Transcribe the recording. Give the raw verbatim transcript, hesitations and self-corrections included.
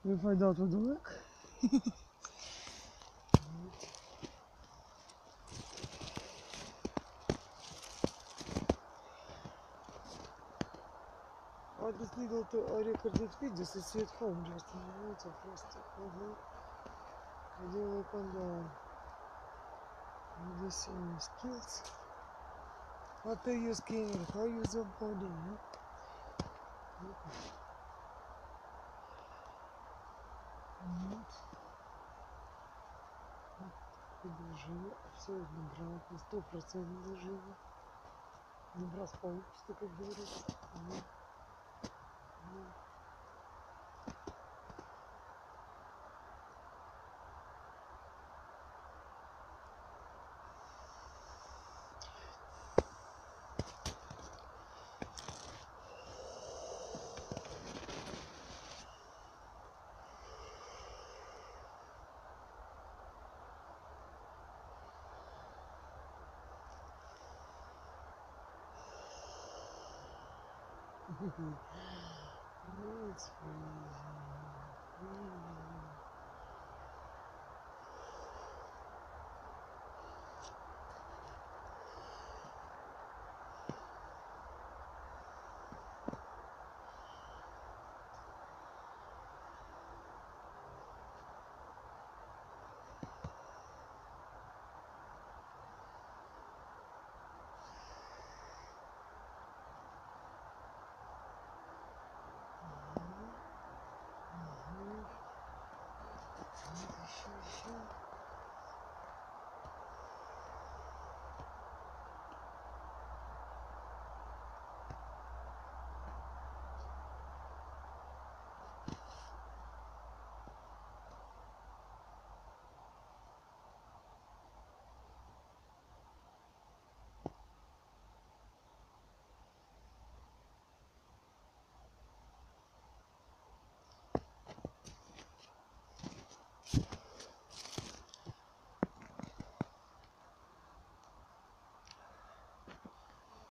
We find out what to work. Адрес Lidl to рекордит видео, сосед home, just становится просто. Угу. Делаю панда. Medicine skills. What do you skin? How you the body? Живо, абсолютно грамотно, сто процентов живо. Не раз получится, как говорится. No, it's fine.